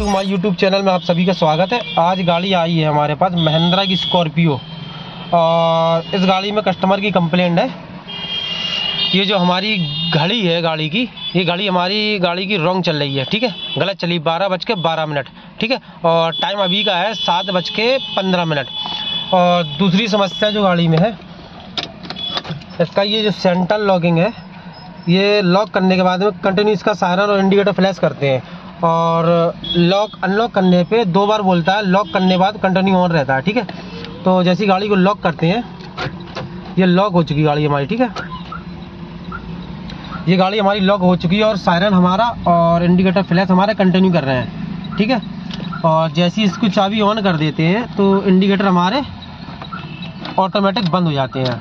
To my YouTube channel में आप सभी का स्वागत है। आज गाड़ी आई है हमारे पास महिंद्रा की स्कॉर्पियो, और इस गाड़ी में कस्टमर की कंप्लेंट है। ये जो हमारी घड़ी है गाड़ी की, ये घड़ी हमारी गाड़ी की रॉन्ग चल रही है, ठीक है, गलत चली 12:12, ठीक है, और टाइम अभी का है 7:15। और दूसरी समस्या जो गाड़ी में है, इसका ये जो सेंट्रल लॉकिंग है, ये लॉक करने के बाद में कंटिन्यू इसका सायरन और इंडिकेटर फ्लैश करते हैं, और लॉक अनलॉक करने पे 2 बार बोलता है, लॉक करने के बाद कंटिन्यू ऑन रहता है, ठीक है। तो जैसी गाड़ी को लॉक करते हैं, ये लॉक हो चुकी गाड़ी हमारी, ठीक है, ये गाड़ी हमारी लॉक हो चुकी है, और सायरन हमारा और इंडिकेटर फ्लैश हमारे कंटिन्यू कर रहे हैं, ठीक है। और जैसी इसको चाबी ऑन कर देते हैं तो इंडिकेटर हमारे ऑटोमेटिक बंद हो जाते हैं।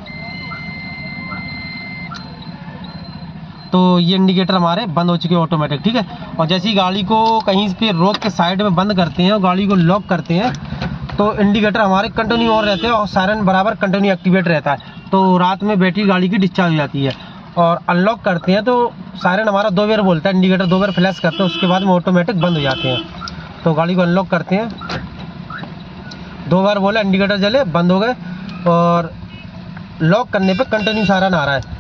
तो ये इंडिकेटर हमारे बंद हो चुके हैं ऑटोमेटिक, ठीक है। और जैसे ही गाड़ी को कहीं पे रोक के साइड में बंद करते हैं और गाड़ी को लॉक करते हैं, तो इंडिकेटर हमारे कंटिन्यू ऑन रहते हैं और सायरन बराबर कंटिन्यू एक्टिवेट रहता है। तो रात में बैटरी गाड़ी की डिस्चार्ज हो जाती है। और अनलॉक करते हैं तो सायरन हमारा 2 बार बोलता है, इंडिकेटर 2 बार फ्लैश करते हैं, उसके बाद में ऑटोमेटिक बंद हो जाते हैं। तो गाड़ी को अनलॉक करते हैं, 2 बार बोला, इंडिकेटर जले, बंद हो गए, और लॉक करने पे कंटिन्यू सायरन आ रहा है।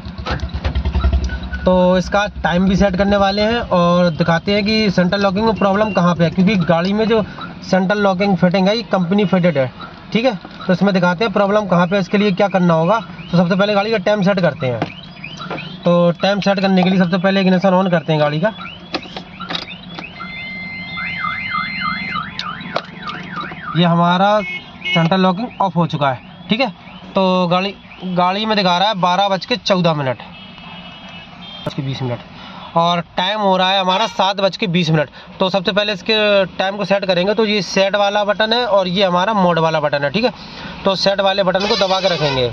तो इसका टाइम भी सेट करने वाले हैं और दिखाते हैं कि सेंट्रल लॉकिंग में प्रॉब्लम कहाँ पे है, क्योंकि गाड़ी में जो सेंट्रल लॉकिंग फिटिंग है ये कंपनी फिटेड है, ठीक है। तो इसमें दिखाते हैं प्रॉब्लम कहाँ पे है, इसके लिए क्या करना होगा। तो सबसे पहले गाड़ी का टाइम सेट करते हैं। तो टाइम सेट करने के लिए सबसे पहले इग्निशन ऑन करते हैं गाड़ी का। ये हमारा सेंट्रल लॉकिंग ऑफ हो चुका है, ठीक है। तो गाड़ी में दिखा रहा है 12:14, 20 और टाइम हो रहा है हमारा 7:20। तो सबसे पहले इसके टाइम को सेट करेंगे। तो ये सेट वाला बटन है और ये हमारा मोड वाला बटन है, ठीक है। तो सेट वाले बटन को दबा के रखेंगे।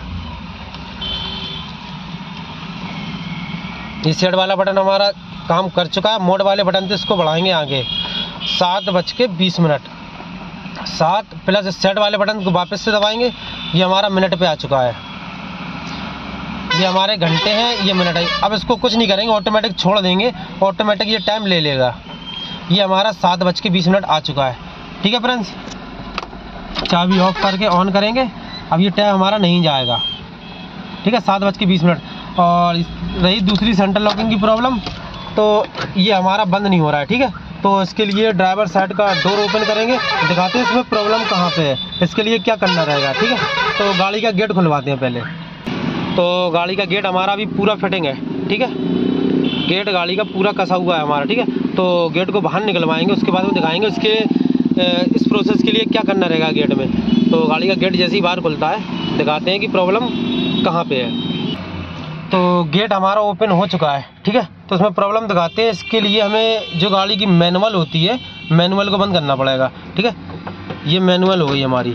ये सेट वाला बटन हमारा काम कर चुका है। मोड वाले बटन से इसको बढ़ाएंगे आगे 7:20। 7 प्लस सेट वाले बटन को वापस से दबाएंगे, ये हमारा मिनट पे आ चुका है। ये हमारे घंटे हैं, ये मिनट है। अब इसको कुछ नहीं करेंगे, ऑटोमेटिक छोड़ देंगे, ऑटोमेटिक ये टाइम ले लेगा। ये हमारा 7:20 आ चुका है, ठीक है फ्रेंड्स। चाबी ऑफ करके ऑन करेंगे, अब ये टाइम हमारा नहीं जाएगा, ठीक है, 7:20। और रही दूसरी सेंट्रल लॉकिंग की प्रॉब्लम, तो ये हमारा बंद नहीं हो रहा है, ठीक है। तो इसके लिए ड्राइवर साइड का डोर ओपन करेंगे, दिखाते हैं इसमें प्रॉब्लम कहाँ पे है, इसके लिए क्या करना रहेगा, ठीक है। तो गाड़ी का गेट खुलवाते हैं पहले। तो गाड़ी का गेट हमारा अभी पूरा फिटिंग है, ठीक है, गेट गाड़ी का पूरा कसा हुआ है हमारा, ठीक है। तो गेट को बाहर निकलवाएंगे, उसके बाद में दिखाएंगे उसके इस प्रोसेस के लिए क्या करना रहेगा गेट में। तो गाड़ी का गेट जैसे ही बाहर खुलता है, दिखाते हैं कि प्रॉब्लम कहाँ पे है। तो गेट हमारा ओपन हो चुका है, ठीक है। तो इसमें प्रॉब्लम दिखाते हैं। इसके लिए हमें जो गाड़ी की मैनुअल होती है, मैनुअल को बंद करना पड़ेगा, ठीक है। ये मैनुअल हो गई हमारी।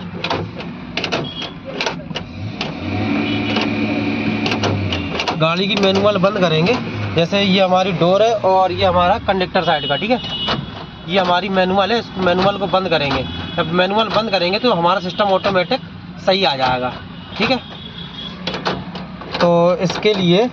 गाड़ी की मैनुअल बंद करेंगे, जैसे ये हमारी डोर है और ये हमारा कंडक्टर साइड का, ठीक है, ये हमारी मैनुअल है। इस मैनुअल को बंद करेंगे। जब मैनुअल बंद करेंगे तो हमारा सिस्टम ऑटोमेटिक सही आ जाएगा, ठीक है। तो इसके लिए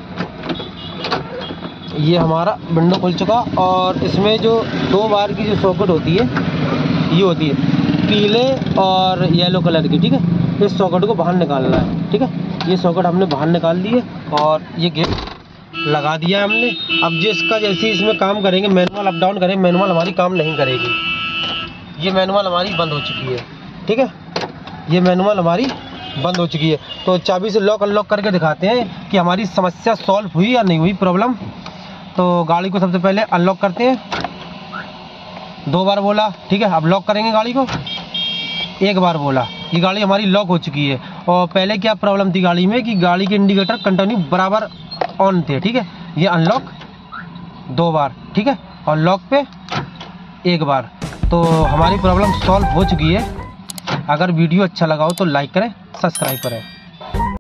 ये हमारा विंडो खुल चुका, और इसमें जो 2 बार की जो सॉकेट होती है, ये होती है पीले और येलो कलर की, ठीक है। इस सॉकेट को बाहर निकालना है, ठीक है। ये सॉकेट हमने बाहर निकाल दी है और ये गेट लगा दिया है हमने। अब जिसका जैसे इसमें काम करेंगे, मैनुअल अप डाउन करें, मैनुअल हमारी काम नहीं करेगी। ये मैनुअल हमारी बंद हो चुकी है, ठीक है, ये मैनुअल हमारी बंद हो चुकी है। तो चाबी से लॉक अनलॉक करके दिखाते हैं कि हमारी समस्या सॉल्व हुई या नहीं हुई प्रॉब्लम। तो गाड़ी को सबसे पहले अनलॉक करते हैं, 2 बार बोला, ठीक है। अब लॉक करेंगे गाड़ी को, 1 बार बोला, ये गाड़ी हमारी लॉक हो चुकी है। और पहले क्या प्रॉब्लम थी गाड़ी में कि गाड़ी के इंडिकेटर कंटिन्यू बराबर ऑन थे, ठीक है। ये अनलॉक 2 बार, ठीक है, और लॉक पे 1 बार। तो हमारी प्रॉब्लम सॉल्व हो चुकी है। अगर वीडियो अच्छा लगा हो तो लाइक करें, सब्सक्राइब करें।